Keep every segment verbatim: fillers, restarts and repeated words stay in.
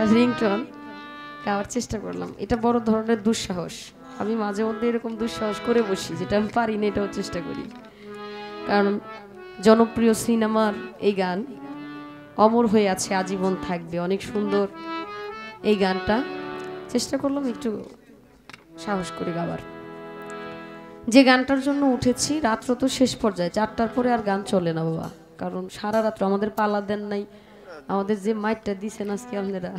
Ringtone গাওয়ার চেষ্টা করলাম। এটা বড় ধরনের দুঃসাহস, আমি মাঝে মধ্যে এরকম দুঃসাহস করে বসি, যেটা আমি পারি না এটাও চেষ্টা করি। কারণ জনপ্রিয় সিনেমার এই গান অমর হয়ে আছে, আজীবন থাকবে, অনেক সুন্দর এই গানটা। চেষ্টা করলাম একটু সাহস করে গাওয়ার। যে গানটার জন্য উঠেছি, রাত্র তো শেষ পর্যায়ে, চারটার পরে আর গান চলে না বাবা, কারণ সারা রাত্র আমাদের পালা দেন নাই, আমাদের যে মাইরটা দিছেন আজকে আপনারা,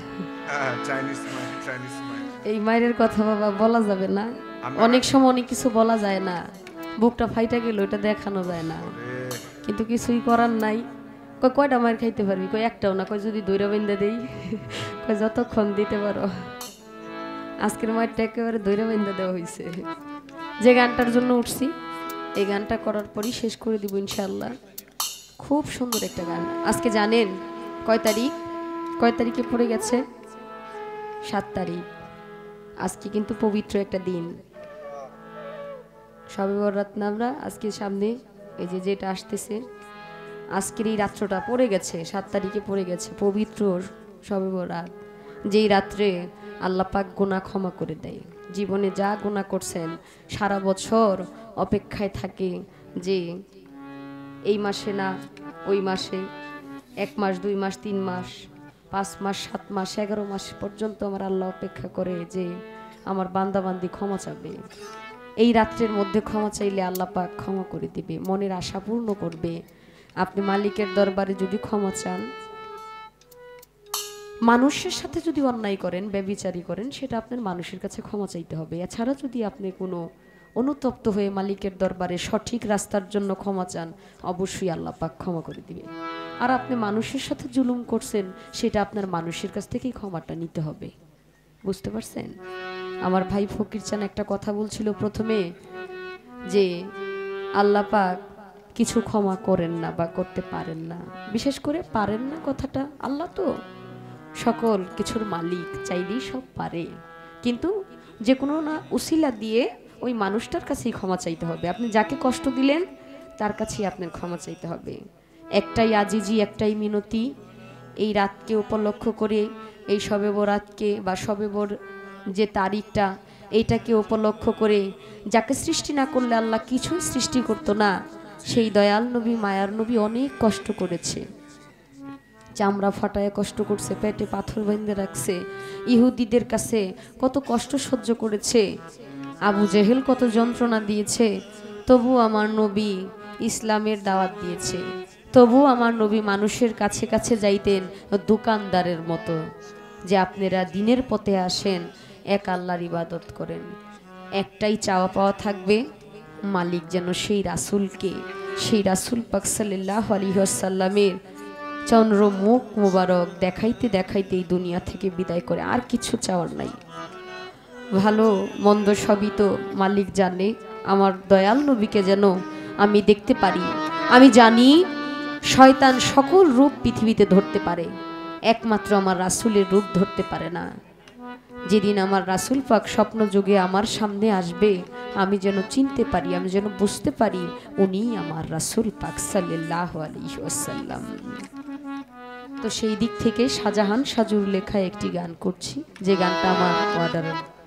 এই মাইরের কথা বাবা বলা যাবে না, অনেক সময় অনেক কিছু বলা যায় না, বুকটা ফাইটা গেল এটা দেখানো যায় না, কিন্তু কিছুই করার নাই। কয় কয়টা মায়ের খাইতে পারবি? কয় একটাও না। কয় যদি দৈরা বেঁধে দেই? কয় যতক্ষণ দিতে পারো। আজকের মায়েরটা একেবারে দৈরা বেঁধে দেওয়া হয়েছে। যে গানটার জন্য উঠছি এই গানটা করার পরই শেষ করে দিব ইনশাআল্লাহ। খুব সুন্দর একটা গান। আজকে জানেন কয় তারিখ? কয় তারিখে পড়ে গেছে? সাত তারিখ। আজকে কিন্তু পবিত্র একটা দিন, শবে বরাত না আমরা আজকে সামনে এই যে যেটা আসতেছে, আজকের এই রাত্রটা পড়ে গেছে, সাত তারিখে পড়ে গেছে পবিত্র শবে বরাত, যেই রাত্রে আল্লাহ পাক গুনাহ ক্ষমা করে দেয়। জীবনে যা গুনাহ করছেন সারা বছর অপেক্ষায় থাকে যে এই মাসে না ওই মাসে, এক মাস দুই মাস তিন মাস পাঁচ মাস সাত মাস এগারো মাস পর্যন্ত আমার আল্লাহ অপেক্ষা করে যে আমার বান্দাবান্দি ক্ষমা চাবে। এই রাত্রের মধ্যে ক্ষমা চাইলে আল্লাহ পাক ক্ষমা করে দিবে, মনের আশা পূর্ণ করবে। আপনি মালিকের দরবারে যদি ক্ষমা চান, মানুষের সাথে যদি অন্যায় করেন, ব্যভিচারী করেন, সেটা আপনার মানুষের কাছে ক্ষমা চাইতে হবে। এছাড়া যদি আপনি কোনো অনুতপ্ত হয়ে মালিকের দরবারে সঠিক রাস্তার জন্য ক্ষমা চান, অবশ্যই আল্লাহ পাক ক্ষমা করে দিবে। আর আপনি মানুষের সাথে জুলুম করছেন, সেটা আপনার মানুষের কাছ থেকেই ক্ষমাটা নিতে হবে। বুঝতে পারছেন? আমার ভাই ফকির চান একটা কথা বলছিল প্রথমে, যে আল্লাহ পাক কিছু ক্ষমা করেন না বা করতে পারেন না। বিশেষ করে পারেন না কথাটা, আল্লাহ তো সকল কিছুর মালিক, চাইলেই সব পারে, কিন্তু যে কোনো না উসিলা দিয়ে ওই মানুষটার কাছেই ক্ষমা চাইতে হবে। আপনি যাকে কষ্ট দিলেন তার কাছেই আপনার ক্ষমা চাইতে হবে। একটাই আজিজি, একটাই মিনতি, এই রাতকে উপলক্ষ করে, এই শবে বরাতকে বা শবে বর যে তারিখটা, এইটাকে উপলক্ষ করে, যাকে সৃষ্টি না করলে আল্লাহ কিছুই সৃষ্টি করতো না, সেই দয়াল নবী মায়ার নবী অনেক কষ্ট করেছে, চামড়া ফাটায় কষ্ট করছে, পেটে পাথর বেঁধে রাখছে, ইহুদিদের কাছে কত কষ্ট সহ্য করেছে, আবু জেহেল কত যন্ত্রণা দিয়েছে, তবু আমার নবী ইসলামের দাওয়াত দিয়েছে। তবু আমার নবী মানুষের কাছে কাছে যাইতেন দোকানদারের মতো, যে আপনারা দিনের পথে আসেন, এক আল্লাহর ইবাদত করেন। একটাই চাওয়া পাওয়া থাকবে, মালিক যেন সেই রাসূলকে, সেই রাসূল পাক সাল্লাল্লাহু আলাইহি ওয়াসাল্লামের চন্দ্র মুখ মুবারক দেখাইতে দেখাইতে এই দুনিয়া থেকে বিদায় করে, আর কিছু চাওয়ার নাই। ভালো মন্দ সবই তো মালিক জানে। আমার দয়াল নবীকে যেন আমি দেখতে পারি। আমি জানি শয়তান সকল রূপ পৃথিবীতে ধরতে পারে, একমাত্র আমার রাসূলের রূপ ধরতে পারে না। যেদিন আমার রাসূল পাক স্বপ্ন যুগে আমার সামনে আসবে, আমি যেন চিনতে পারি, আমি যেন বুঝতে পারি উনি আমার রাসূল পাক সাল্লাল্লাহু আলাইহি ওয়াসাল্লাম। তো সেই দিক থেকে শাহজাহান সাজুর লেখা একটি গান করছি, যে গানটা আমার অর্ডার